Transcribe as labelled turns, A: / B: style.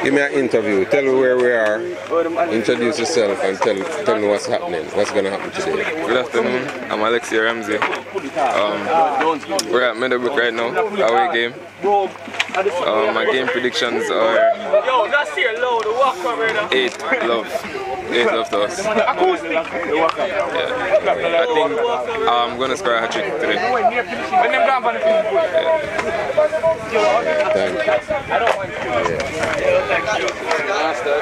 A: Give me an interview. Tell me where we are. Introduce yourself and tell me what's happening. What's going to happen today.
B: Good afternoon. I'm Alexio Ramsey. We're at Medowbrook right now. Away game. My game predictions are 8 love. 8 love to us. Yeah. I think I'm going to score a hat-trick today.
A: Thank you.